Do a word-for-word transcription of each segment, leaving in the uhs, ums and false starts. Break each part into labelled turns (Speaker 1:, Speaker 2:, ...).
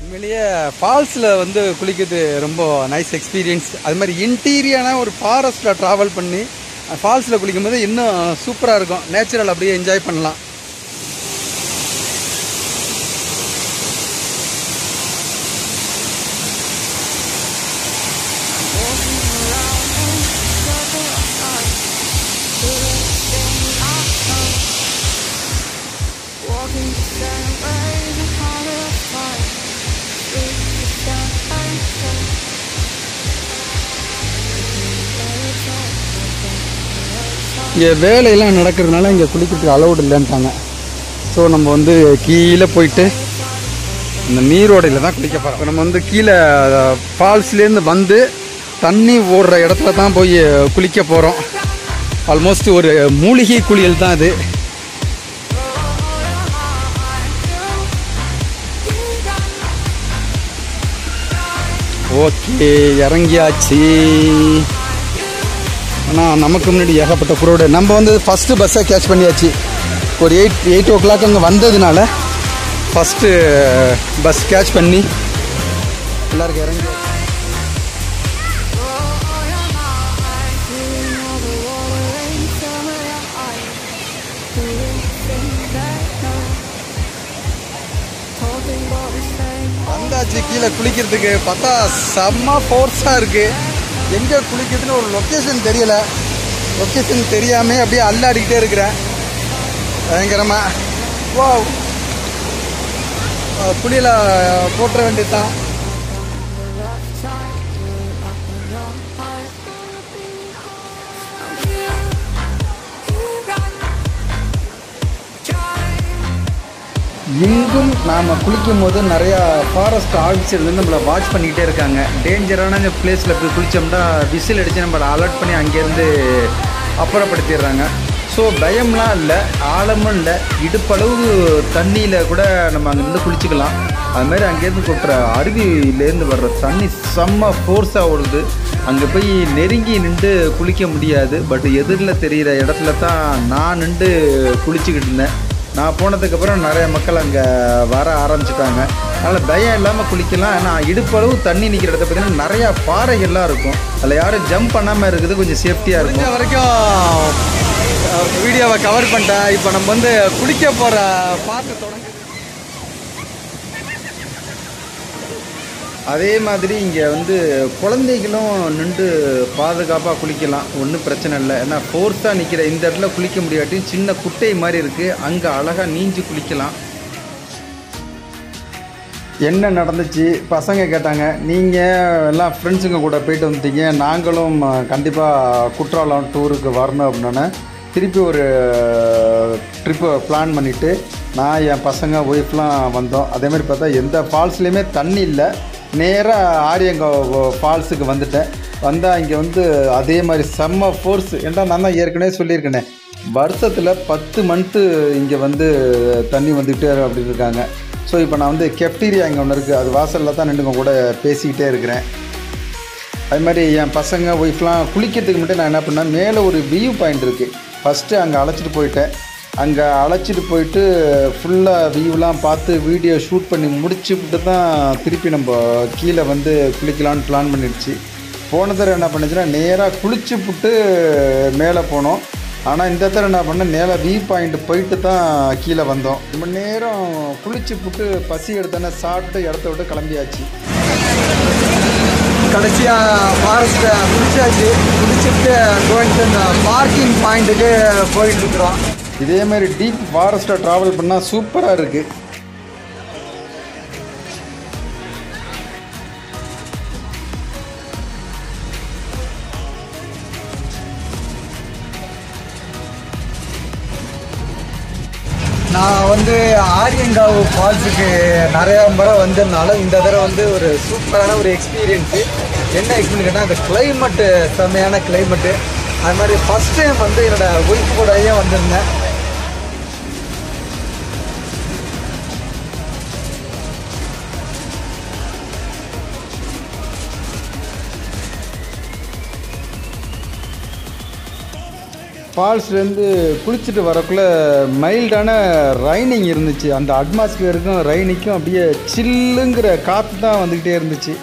Speaker 1: உண்மையிலேயே ஃபால்ஸில் வந்து குளிக்கிறது ரொம்ப நைஸ் எக்ஸ்பீரியன்ஸ். அது மாதிரி இன்டீரியரான ஒரு ஃபாரஸ்ட்டில் ட்ராவல் பண்ணி ஃபால்ஸில் குளிக்கும்போது இன்னும் சூப்பராக இருக்கும். நேச்சுரல் அப்படியே என்ஜாய் பண்ணலாம். இங்கே வேலையெல்லாம் நடக்கிறதுனால இங்கே குளிக்கிறதுக்கு அலௌடு இல்லைன்ட்டாங்க. ஸோ நம்ம வந்து கீழே போயிட்டு இந்த நீரோடையில் தான் குளிக்க போகிறோம். நம்ம வந்து கீழே ஃபால்ஸ்லேருந்து வந்து தண்ணி ஓடுற இடத்துல தான் போய் குளிக்க போகிறோம். ஆல்மோஸ்ட் ஒரு மூலிகை குளியல் தான் அது. ஓகே, இறங்கியாச்சு. ஆனால் நமக்கு முன்னாடி ஏகப்பட்ட குரோடு. நம்ம வந்து ஃபஸ்ட்டு பஸ்ஸை கேட்ச் பண்ணியாச்சு. ஒரு எயிட் எயிட் ஓ கிளாக் அங்கே வந்ததுனால ஃபஸ்ட்டு பஸ் கேட்ச் பண்ணி எல்லாருக்கும் இறங்கி வந்தாச்சு. கீழே குளிக்கிறதுக்கு பார்த்தா செம்ம ஃபோர்ஸாக இருக்குது. எங்கே குளிக்கிறதுன்னு ஒரு லொக்கேஷன் தெரியலை. லொக்கேஷன் தெரியாமல் அப்படியே அல்லாடிக்கிட்டே இருக்கிறேன் பயங்கரமாக. வா, குளியில் போட்டுற வேண்டியதுதான். இங்கும் நாம் குளிக்கும் போது நிறையா ஃபாரஸ்ட் ஆஃபீஸர் வந்து நம்மளை வாட்ச் பண்ணிக்கிட்டே இருக்காங்க. டேஞ்சரான பிளேஸில் போய் குளித்தோம்னா விசில் அடித்து நம்மளை அலர்ட் பண்ணி அங்கேருந்து அப்புறப்படுத்திடுறாங்க. ஸோ பயம்லாம் இல்லை, ஆழமும் இல்லை. இடுப்பளவு தண்ணியில் கூட நம்ம அங்கேருந்து குளிச்சுக்கலாம். அதுமாதிரி அங்கேருந்து கொட்டுற அருவியிலேருந்து வர்ற தண்ணி செம்ம ஃபோர்ஸாக ஓடுது. அங்கே போய் நெருங்கி நின்று குளிக்க முடியாது. பட் எதிரில் தெரிகிற இடத்துல தான் நான் நின்று குளிச்சுக்கிட்டு இருந்தேன். நான் போனதுக்கப்புறம் நிறைய மக்கள் அங்கே வர ஆரம்பிச்சிட்டாங்க. அதனால் பயம் இல்லாமல் குளிக்கலாம். ஏன்னா இடுப்பளவு தண்ணி நிற்கிற இடத்த பார்த்தீங்கன்னா நிறையா பாறைகள்லாம் இருக்கும். அதில் யாரும் ஜம்ப் பண்ணாமல் இருக்குது, கொஞ்சம் சேஃப்டியாக இருக்கும். இது வரைக்கும் வீடியோவை கவர் பண்ணிட்டேன். இப்போ நம்ம வந்து குளிக்க போகிற பார்த்து தொடங்க. அதே மாதிரி இங்கே வந்து குழந்தைகளும் நின்று பாதுகாப்பாக குளிக்கலாம், ஒன்றும் பிரச்சனை இல்லை. ஏன்னா ஃபோர்ஸாக நிற்கிற இந்த இடத்துல குளிக்க முடியாட்டி சின்ன குட்டை மாதிரி இருக்குது, அங்கே அழகாக நீஞ்சி குளிக்கலாம். என்ன நடந்துச்சு பசங்க கேட்டாங்க. நீங்கள் எல்லாம் ஃப்ரெண்ட்ஸுங்க கூட போயிட்டு வந்துட்டீங்க, நாங்களும் கண்டிப்பாக குற்றாலம் டூருக்கு வரணும் அப்படின்னா திருப்பி ஒரு ட்ரிப்பு பிளான் பண்ணிவிட்டு நான் என் பசங்க ஒய்ஃப்லாம் வந்தோம். அதேமாதிரி பார்த்தா எந்த ஃபால்ஸ்லேயுமே தண்ணி இல்லை. நேராக ஆரியங்காவு ஃபால்ஸுக்கு வந்துட்டேன். வந்தால் இங்கே வந்து அதே மாதிரி செம்ம ஃபோர்ஸ். ஏன்டா நான் தான் ஏற்கனவே சொல்லியிருக்கேனே, வருஷத்தில் பத்து மந்த்து இங்கே வந்து தண்ணி வந்துக்கிட்டே அப்படின்னு இருக்காங்க. ஸோ இப்போ நான் வந்து கெப்டீரியா இங்கே ஒன்று இருக்குது, அது வாசலில் தான் நின்று கூட பேசிக்கிட்டே இருக்கிறேன். அது மாதிரி என் பசங்க ஒய்ஃப்லாம் குளிக்கிறதுக்கு மட்டும் நான் என்ன பண்ணேன், மேலே ஒரு வியூ பாயிண்ட் இருக்குது. ஃபஸ்ட்டு அங்கே அழைச்சிட்டு போயிட்டேன். அங்கே அழைச்சிட்டு போயிட்டு ஃபுல்லாக வியூலாம் பார்த்து வீடியோ ஷூட் பண்ணி முடிச்சுட்டு தான் திருப்பி நம்ம கீழே வந்து குளிக்கலான்னு பிளான் பண்ணிடுச்சு. போன தடவை என்ன பண்ணுச்சுன்னா நேராக குளிச்சுப்புட்டு மேலே போனோம். ஆனால் இந்த தடவை என்ன பண்ண நேராக வியூ பாயிண்ட் போயிட்டு தான் கீழே வந்தோம். ரொம்ப நேரம் குளிச்சுப்புட்டு பசி எடுத்தோன்னே சாப்பிட்டு இடத்த விட்டு கிளம்பியாச்சு. கடைசியாக ஃபாரஸ்ட்டை குளிச்சாச்சு. குளிச்சுட்டு கோயிட்டு பார்க்கிங் பாயிண்ட்டுக்கு போயிட்டுருக்குறோம். இதே மாதிரி டீப் ஃபாரஸ்ட்டை ட்ராவல் பண்ணால் சூப்பராக இருக்குது. நான் வந்து ஆரியங்காவு ஃபால்ஸுக்கு நிறையா முறை வந்ததுனால இந்த தடவை வந்து ஒரு சூப்பரான ஒரு எக்ஸ்பீரியன்ஸு. என்ன எக்ஸ்பீரியன்ஸ் கேட்டால் அந்த கிளைமேட்டு செம்மையான கிளைமேட்டு. அது மாதிரி ஃபஸ்ட் டைம் வந்து என்னோடய ஒய்ஃப் கூடயே வந்திருந்தேன். ஃபால்ஸ்லேருந்து குளிச்சுட்டு வரக்குள்ளே மைல்டான ரைனிங் இருந்துச்சு. அந்த அட்மாஸ்பியருக்கும் ரைனிக்கும் அப்படியே சில்லுங்கிற காற்று தான் வந்துக்கிட்டே இருந்துச்சு.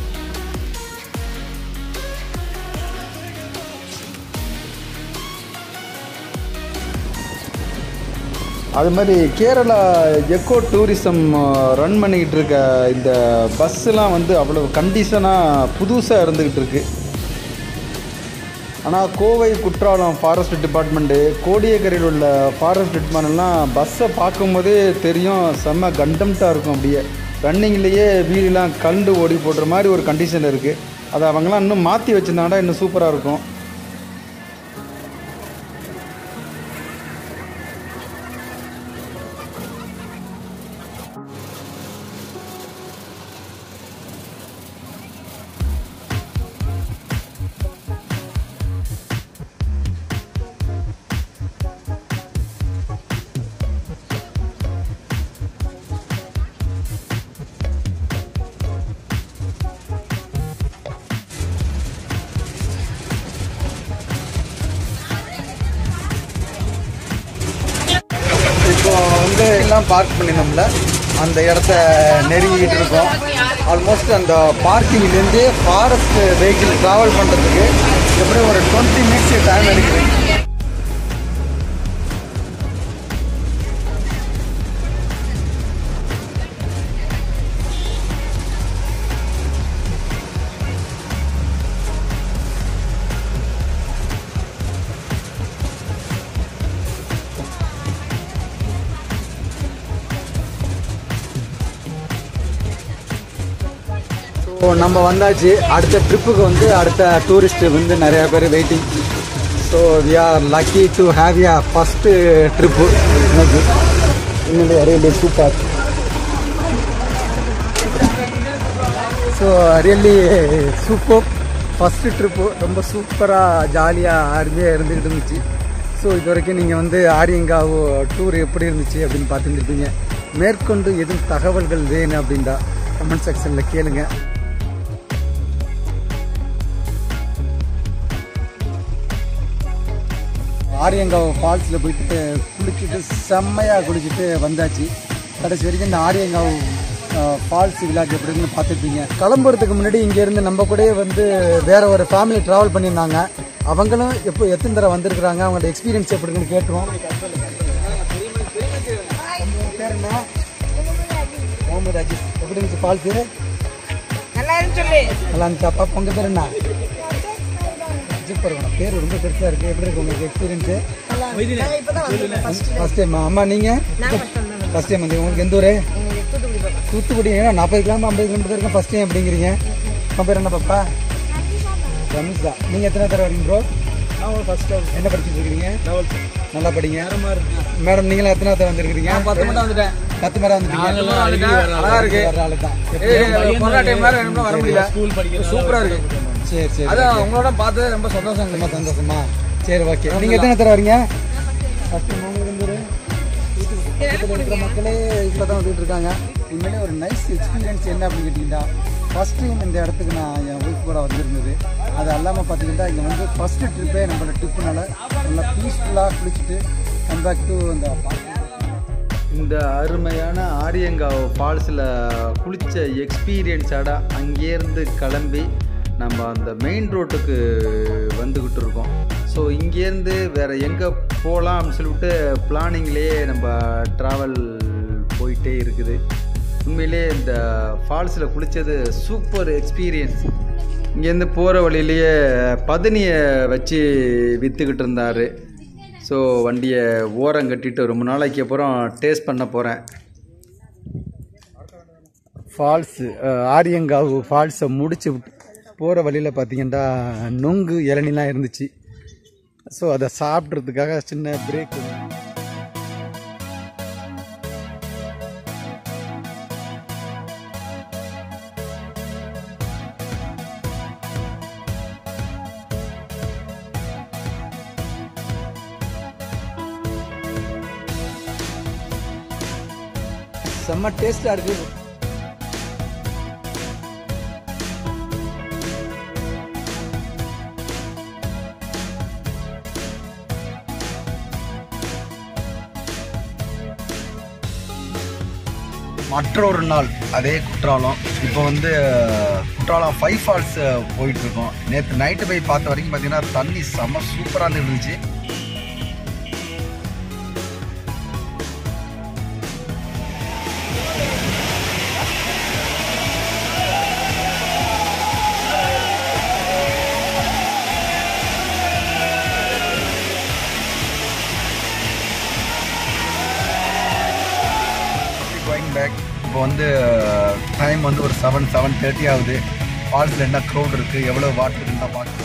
Speaker 1: அது மாதிரி கேரளா எக்கோ டூரிசம் ரன் பண்ணிக்கிட்டு இருக்க இந்த பஸ்ஸுலாம் வந்து அவ்வளோ கண்டிஷனாக புதுசாக இருந்துக்கிட்டு இருக்கு. ஆனால் கோவை குற்றாலம் ஃபாரஸ்ட் டிபார்ட்மெண்ட்டு, கோடியக்கரையில் உள்ள ஃபாரஸ்ட் டிபார்ட்மெண்ட்லாம் பஸ்ஸை பார்க்கும்போதே தெரியும் செம்ம கண்டம்ட்டாக இருக்கும். அப்படியே ரன்னிங்லேயே வீடெலாம் கண்டு ஓடி போடுற மாதிரி ஒரு கண்டிஷன் இருக்குது. அதை அவங்களாம் இன்னும் மாற்றி வச்சுருந்தாங்கன்னா இன்னும் சூப்பராக இருக்கும். இப்போ வந்து எல்லாம் பார்க் பண்ணினோம்ல அந்த இடத்த நெருங்கிட்டு இருக்கோம். ஆல்மோஸ்ட் அந்த பார்க்கிங்லேருந்து ஃபாரஸ்ட் வெஹிக்கிள் ட்ராவல் பண்ணுறதுக்கு எப்படி ஒரு டுவெண்ட்டி மினிட்ஸ் டைம் எடுக்குது. ஸோ நம்ம வந்தாச்சு. அடுத்த ட்ரிப்புக்கு வந்து அடுத்த டூரிஸ்ட்டு வந்து நிறையா பேர் waiting. So we are lucky to have ya first trip. எனக்கு இன்னும் really super. So really super first trip. ரொம்ப சூப்பராக ஜாலியாக அருமையாக இருந்துக்கிட்டு இருந்துச்சு. ஸோ இது வரைக்கும் நீங்கள் வந்து ஆரியங்காவு டூர் எப்படி இருந்துச்சு அப்படின்னு பார்த்துருந்துருப்பீங்க. மேற்கொண்டு எதுவும் தகவல்கள் வேணும் அப்படின்டா கமெண்ட் செக்ஷனில் கேளுங்க. ஆரியங்காவு ஃபால்ஸில் போயிட்டு குளிச்சுட்டு செம்மையாக குளிச்சுட்டு வந்தாச்சு. கடைசி வரைக்கும் இந்த ஆரியங்காவு ஃபால்ஸ் விழாக்கு எப்படி இருக்குன்னு பார்த்துருப்பீங்க. கிளம்புறதுக்கு முன்னாடி இங்கேருந்து நம்ம கூட வந்து வேற ஒரு ஃபேமிலி ட்ராவல் பண்ணியிருந்தாங்க. அவங்களும் எப்போ எத்தனை தடவை வந்திருக்கிறாங்க, அவங்களோட எக்ஸ்பீரியன்ஸ் எப்படி இருக்குன்னு கேட்டுருவோம். பேர் என்ன? முகமது அஜித். எப்படி இருந்துச்சு ஃபால்ஸு? நல்லா இருந்துச்சு. நல்லா இருந்துச்சு. அப்பா உங்கள் பேர் என்ன? சூப்பர். பேர் ரொம்ப பெருசாக இருக்குது. எப்படி இருக்கு உங்களுக்கு எக்ஸ்பீரியன்ஸு? First time. அம்மா நீங்கள் ஃபஸ்ட் டைம் வந்து உங்களுக்கு எந்த ஊர்? தூத்துக்குடி. ஏன்னா நாற்பது கிலோமீட்டர் ஐம்பது கிலோமீட்டர் இருக்கும். ஃபஸ்ட் டைம் அப்படிங்கிறீங்க. உங்கள் பேர் என்ன பாப்பா? ரமேஷ் தான். நீங்கள் எத்தனை தடவை வரீங்க ப்ரோ? ஃபர்ஸ்ட் என்ன படிச்சுட்டு இருக்கீங்க? நல்லா படிங்க. மேடம் நீங்களும் எத்தனை தடவை வந்துருக்கீங்க? பத்து மட்டும் வந்துட்டேன். பத்து மேடம் வந்துட்டீங்க. நல்லா இருக்கு. ஆளு தான். கொரோனா டைம் வர முடியல. ஸ்கூல் படிக்க சூப்பராக இருக்கு. சரி சரி. அதான் உங்களோட பார்த்தது ரொம்ப சந்தோஷம். ரொம்ப சந்தோஷமா. சரி ஓகே. நீங்கள் எத்தனை தடவை வரீங்க? ஃபஸ்ட்டு உங்களுக்கு வந்து இருக்கிற மக்களே இதில் தான் வந்துட்டு இருக்காங்க. உண்மையிலே ஒரு நைஸ் எக்ஸ்பீரியன்ஸ் என்ன அப்படின்னு கேட்டிங்கன்னா, ஃபஸ்ட் டைம் இந்த இடத்துக்கு நான் என் ஒய்ஃப் கூட வந்திருந்தது. அது இல்லாமல் பார்த்தீங்கன்னா இங்கே வந்து ஃபஸ்ட்டு ட்ரிப்பே நம்மளோட ட்ரிப்புனால நல்லா பீஸ்ஃபுல்லாக குளிச்சுட்டு கம் பேக் டு இந்த இந்த அருமையான ஆரியங்காவு ஃபால்ஸில் குளித்த எக்ஸ்பீரியன்ஸாட அங்கேருந்து கிளம்பி நம்ம அந்த மெயின் ரோட்டுக்கு வந்துக்கிட்டு இருக்கோம். ஸோ இங்கேருந்து வேறு எங்கே போகலாம் அப்படின்னு சொல்லிவிட்டு பிளானிங்லேயே நம்ம ட்ராவல் போயிட்டே இருக்குது. உண்மையிலே இந்த ஃபால்ஸில் குளித்தது சூப்பர் எக்ஸ்பீரியன்ஸ். இங்கேருந்து போகிற வழியிலேயே பதனியை வச்சு விற்றுக்கிட்டு இருந்தார். ஸோ வண்டியை ஓரம் கட்டிட்டு ரொம்ப நாளைக்கு அப்புறம் டேஸ்ட் பண்ண போகிறேன். ஃபால்ஸு ஆரியங்காவு ஃபால்ஸை முடிச்சு போகிற வழியில் பார்த்திங்கன்னா நொங்கு இளநிலாம் இருந்துச்சு. ஸோ அதை சாப்பிட்றதுக்காக சின்ன பிரேக். செம்ம டேஸ்டாக இருக்குது. மற்றொரு நாள் அதே குற்றாலம். இப்போ வந்து குற்றாலம் ஃபைவ் ஃபால்ஸ் போயிட்டுருக்கோம். நேற்று நைட்டு போய் பார்த்த வரைக்கும் பார்த்தீங்கன்னா தண்ணி செம்ம சூப்பராக இருந்துச்சு. பேக் இப்போ வந்து டைம் வந்து ஒரு செவன் செவன் தேர்ட்டி ஆகுது. ஃபால்ஸில் என்ன க்ரௌட் இருக்குது, எவ்வளோ வாட்டர் இருந்தால் பார்க்க